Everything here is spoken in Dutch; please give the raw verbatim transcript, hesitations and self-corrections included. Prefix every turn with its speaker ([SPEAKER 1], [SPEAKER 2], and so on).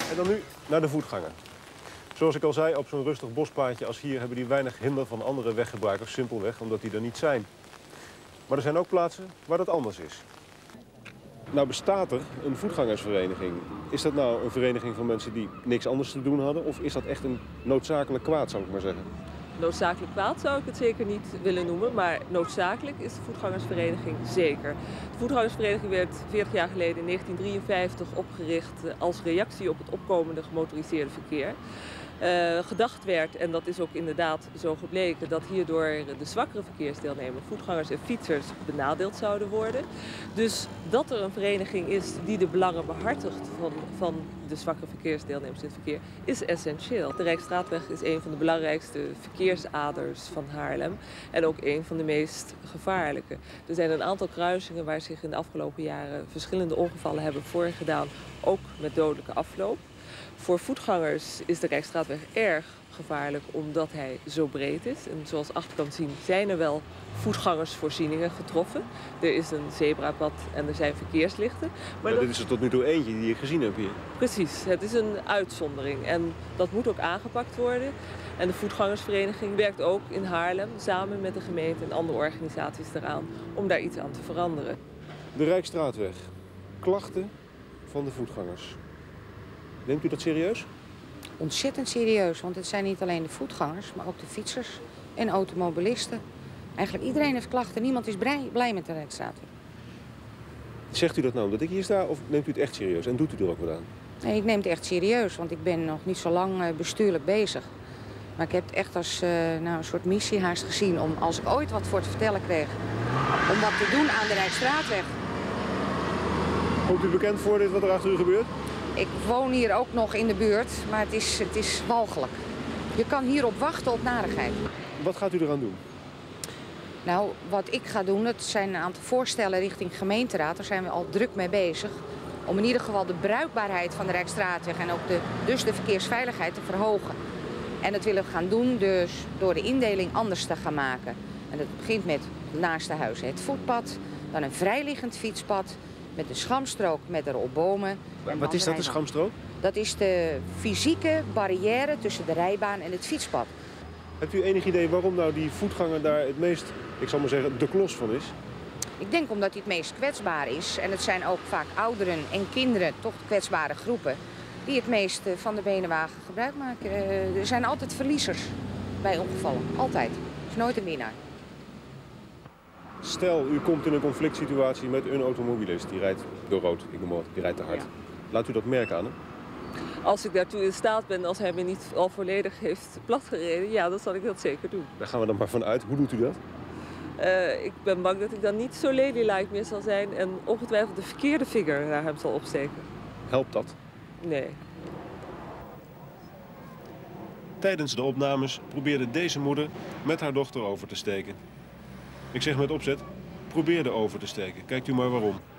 [SPEAKER 1] En dan nu naar de voetganger. Zoals ik al zei, op zo'n rustig bospaadje als hier hebben die weinig hinder van andere weggebruikers, simpelweg omdat die er niet zijn. Maar er zijn ook plaatsen waar dat anders is. Nou bestaat er een voetgangersvereniging. Is dat nou een vereniging van mensen die niks anders te doen hadden? Of is dat echt een noodzakelijk kwaad, zou ik maar zeggen?
[SPEAKER 2] Noodzakelijk kwaad zou ik het zeker niet willen noemen, maar noodzakelijk is de voetgangersvereniging zeker. De voetgangersvereniging werd veertig jaar geleden in negentien drieënvijftig opgericht als reactie op het opkomende gemotoriseerde verkeer. Uh, gedacht werd, en dat is ook inderdaad zo gebleken, dat hierdoor de zwakkere verkeersdeelnemers, voetgangers en fietsers, benadeeld zouden worden. Dus dat er een vereniging is die de belangen behartigt van, van de zwakkere verkeersdeelnemers in het verkeer, is essentieel. De Rijksstraatweg is een van de belangrijkste verkeersaders van Haarlem en ook een van de meest gevaarlijke. Er zijn een aantal kruisingen waar zich in de afgelopen jaren verschillende ongevallen hebben voorgedaan, ook met dodelijke afloop. Voor voetgangers is de Rijksstraatweg erg gevaarlijk omdat hij zo breed is. En zoals achter kan zien zijn er wel voetgangersvoorzieningen getroffen. Er is een zebrapad en er zijn verkeerslichten. Maar
[SPEAKER 1] ja,
[SPEAKER 2] dat...
[SPEAKER 1] Dit is er tot nu toe eentje die ik gezien heb hier.
[SPEAKER 2] Precies, het is een uitzondering en dat moet ook aangepakt worden. En de voetgangersvereniging werkt ook in Haarlem samen met de gemeente en andere organisaties eraan om daar iets aan te veranderen.
[SPEAKER 1] De Rijksstraatweg. Klachten van de voetgangers. Neemt u dat serieus?
[SPEAKER 3] Ontzettend serieus, want het zijn niet alleen de voetgangers, maar ook de fietsers en automobilisten. Eigenlijk iedereen heeft klachten, niemand is blij, blij met de Rijksstraatweg.
[SPEAKER 1] Zegt u dat nou omdat ik hier sta of neemt u het echt serieus en doet u er ook wat aan?
[SPEAKER 3] Nee, ik neem het echt serieus, want ik ben nog niet zo lang bestuurlijk bezig. Maar ik heb het echt als uh, nou, een soort missie haast gezien om, als ik ooit wat voor te vertellen kreeg, om wat te doen aan de Rijksstraatweg.
[SPEAKER 1] Komt u bekend voor dit wat er achter u gebeurt?
[SPEAKER 3] Ik woon hier ook nog in de buurt, maar het is, het is walgelijk. Je kan hierop wachten op narigheid.
[SPEAKER 1] Wat gaat u eraan doen?
[SPEAKER 3] Nou, wat ik ga doen, dat zijn een aantal voorstellen richting gemeenteraad. Daar zijn we al druk mee bezig. Om in ieder geval de bruikbaarheid van de Rijksstraatweg en ook de, dus de verkeersveiligheid te verhogen. En dat willen we gaan doen dus door de indeling anders te gaan maken. En dat begint met naast de huizen het voetpad, dan een vrijliggend fietspad met een schamstrook met erop bomen.
[SPEAKER 1] Wat is dat, een schamstrook?
[SPEAKER 3] Dat is de fysieke barrière tussen de rijbaan en het fietspad.
[SPEAKER 1] Hebt u enig idee waarom nou die voetganger daar het meest, ik zal maar zeggen, de klos van is?
[SPEAKER 3] Ik denk omdat hij het meest kwetsbaar is. En het zijn ook vaak ouderen en kinderen, toch kwetsbare groepen, die het meest van de benenwagen gebruik maken. Er zijn altijd verliezers bij ongevallen. Altijd. Er is nooit een winnaar.
[SPEAKER 1] Stel, u komt in een conflict situatie met een automobilist. Die rijdt door rood, ik noem maar wat, die rijdt te hard. Ja. Laat u dat merken aan hem?
[SPEAKER 2] Als ik daartoe in staat ben, als hij me niet al volledig heeft platgereden, ja, dan zal ik dat zeker doen.
[SPEAKER 1] Daar gaan we dan maar vanuit. Hoe doet u dat?
[SPEAKER 2] Uh, ik ben bang dat ik dan niet zo ladylike meer zal zijn en ongetwijfeld de verkeerde vinger naar hem zal opsteken.
[SPEAKER 1] Helpt dat?
[SPEAKER 2] Nee.
[SPEAKER 1] Tijdens de opnames probeerde deze moeder met haar dochter over te steken. Ik zeg met opzet, probeerde over te steken. Kijkt u maar waarom.